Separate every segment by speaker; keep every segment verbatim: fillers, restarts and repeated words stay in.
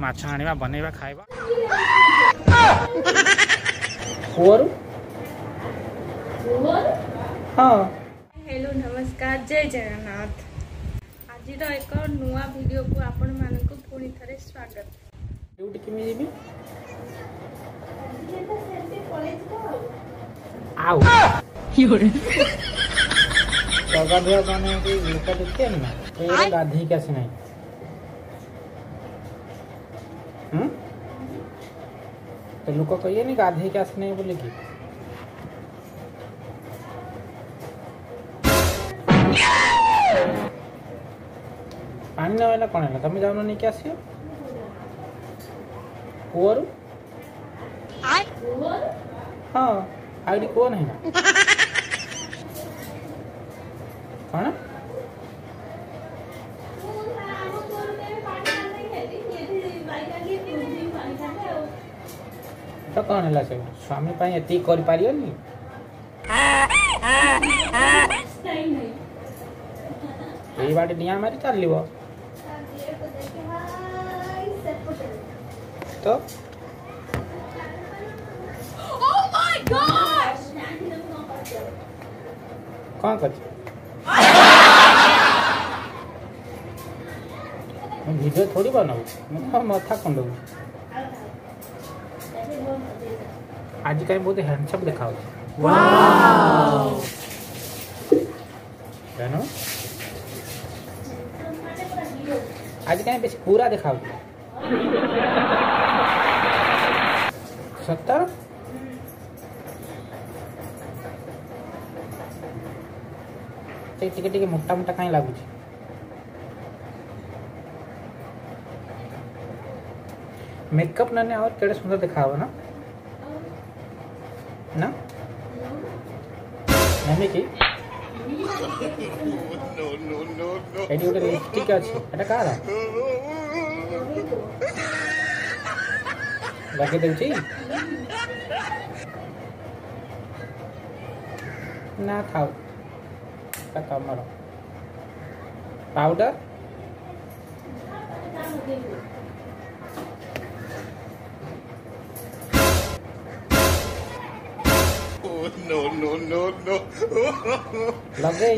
Speaker 1: माछ आनिबा बनेबा खाइबा।
Speaker 2: और हाँ
Speaker 3: हेलो नमस्कार जय जगन्नाथ। आज एक नुआ वीडियो को आपण मानक पुणी थरे स्वागत।
Speaker 2: ड्यूटी केमी जीबी आउ जगा धुआ माने कि लोक देखते ना तो ये गाधी के आसे नहीं हम तो लोक कहिए नहीं गाधी के आसे नहीं बोले कि पानी ना वाला कौन है तुम जानो नहीं क्या आसियो और हाँ आईडी कौन है ना कौन तो कौन है से स्वामी पाई एति कर पारियोनी एई बाटे डिया मारी चलिबो तो
Speaker 3: Oh my gosh!
Speaker 2: कौन कर वीडियो थोड़ी बनाऊ मैं माथा कंडू आज कहीं बहुत हैंडसम दिखाओ वाओ जानो आज कहीं बेस पूरा दिखाओ सत्तर टिके टिके मोटा मोटा कहीं लगुच मेकअप नने और केड़े सुंदर दिखाओ ना ना नहीं की नो नो नो नो एडी उटे लिपस्टिक अछि एटा कारा लगे देउची ना खाओ का कमर powder no no no no लगे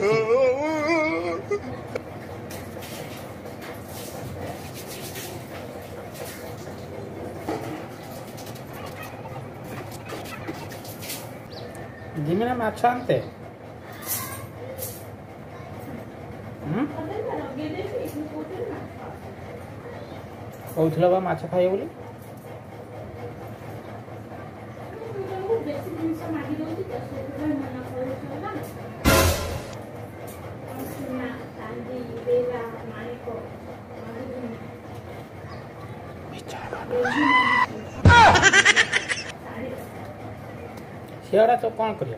Speaker 2: जिमेना माछ आनते कौथला बा माछ खाइए बोली सियाड़ा तो कौन करिया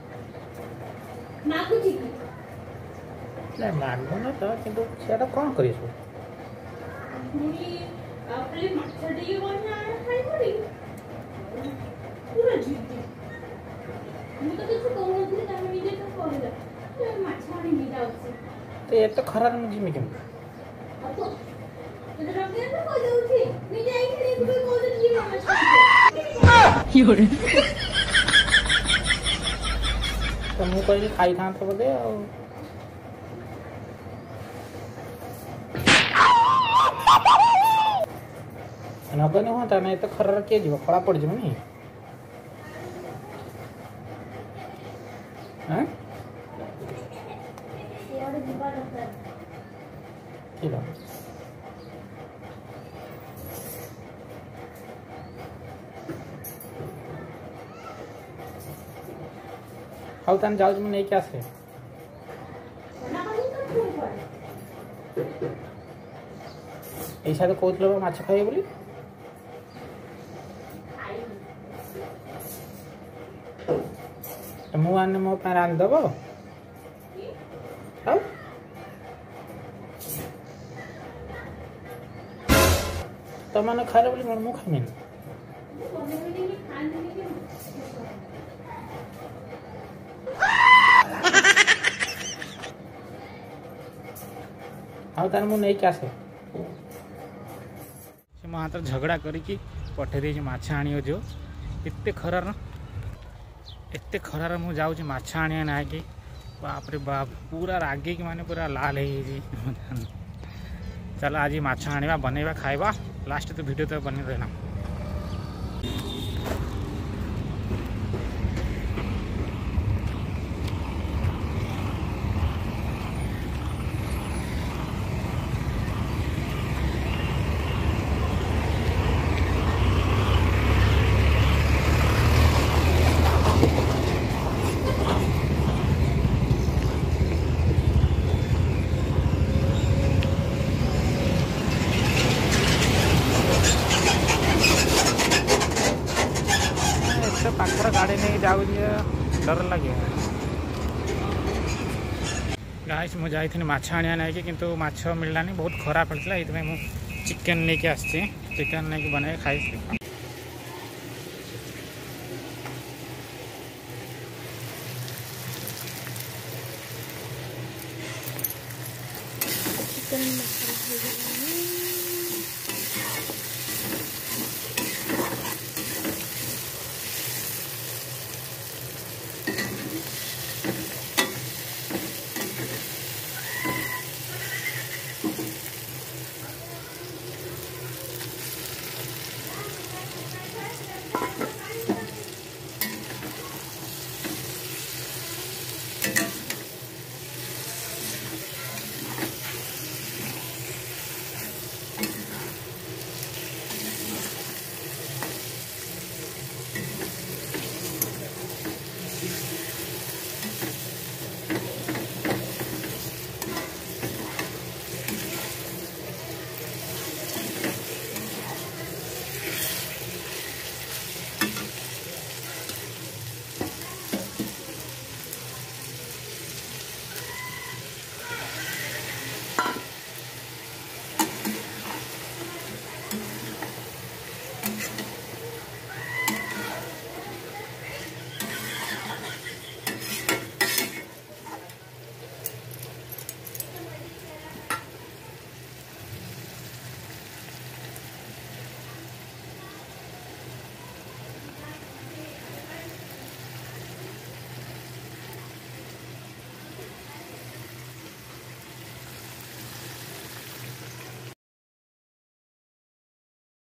Speaker 2: नहीं मानबो ना तो किंतु सियाड़ा कौन करिए सो
Speaker 3: आपले माछडी कोना खाइ पड़ी पूरा जीती मु तो किछ कहउथि तमे निजे तो कहला तो माछडी नि जाउछि
Speaker 2: तो ये तो खराब मुझे में क्यों
Speaker 3: तो तो रंगे तो कह दउछि नि जाई खड़ी कोई कोन जी माछडी योरे
Speaker 2: तो मु कहि खाई था तो बोले नगने होता नहीं तो खर्रा के जीव खड़ा पड़ जीव नहीं हैं
Speaker 3: यार जीवा डॉक्टर
Speaker 2: की बात हाउ तन जाउज में नहीं क्या से
Speaker 3: ना कहीं तो क्यों पड़े
Speaker 2: ऐसा तो कोथलो माछ खाइए बोली मु आने मो पे रान दबो हाउ तो माने खाइले बोली मु खाइमे हाउ तार मु नहीं क्या से मो हाथ झगड़ा करिकी पठे दे माछ आनी जो एते खरार एते खरार मु जाऊँ माछ आनिया ना कि बाप रे बाप पूरा रागे कि माने पूरा लाल है। चल आज माछ आनिबा बनैबा खाइबा लास्ट तो वीडियो तो बनी रहना। पाखर गाड़ी नहीं जाऊ डर लगे गाइस मुझे जाइए माछ आनिया ना कि किंतु माछ मिललानी बहुत खराब पड़ता ये चिकेन नहीं आसी चिकेन नहीं बनाई खाई।